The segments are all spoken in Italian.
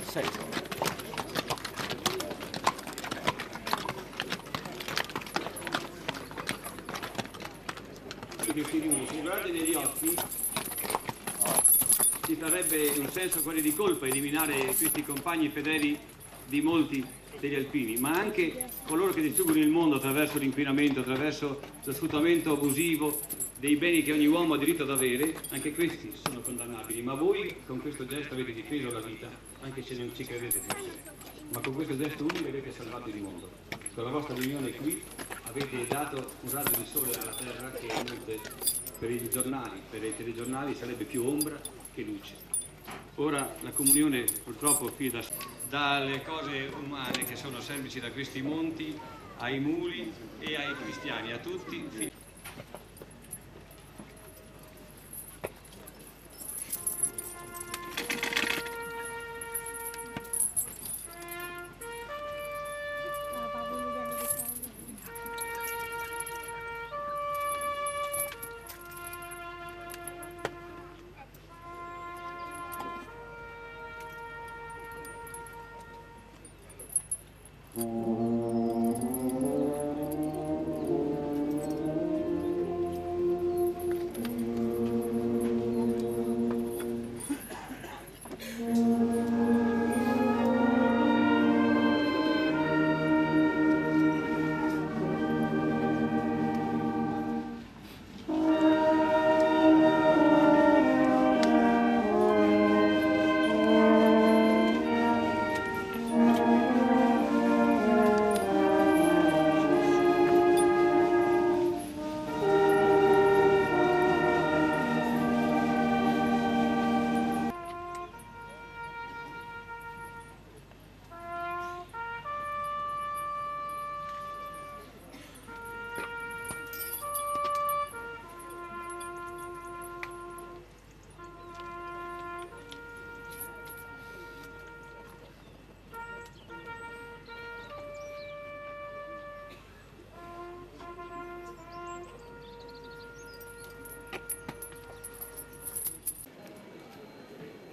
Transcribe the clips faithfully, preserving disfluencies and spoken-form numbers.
sei sono. Che si riunisce, se guardate negli occhi ci sarebbe un senso quasi di colpa eliminare questi compagni fedeli di molti degli alpini, ma anche coloro che distruggono il mondo attraverso l'inquinamento, attraverso lo sfruttamento abusivo dei beni che ogni uomo ha diritto ad avere, anche questi sono condannabili, ma voi con questo gesto avete difeso la vita, anche se non ci credete forse, ma con questo gesto unico avete salvato il mondo. Con la vostra riunione qui avete dato un raggio di sole alla terra che molte, per i giornali, per i telegiornali sarebbe più ombra che luce. Ora la comunione purtroppo qui da, dalle cose umane che sono semplici da questi monti ai muli e ai cristiani, a tutti.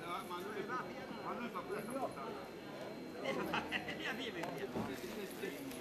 Ma lui fa questa cosa. Via, via, via.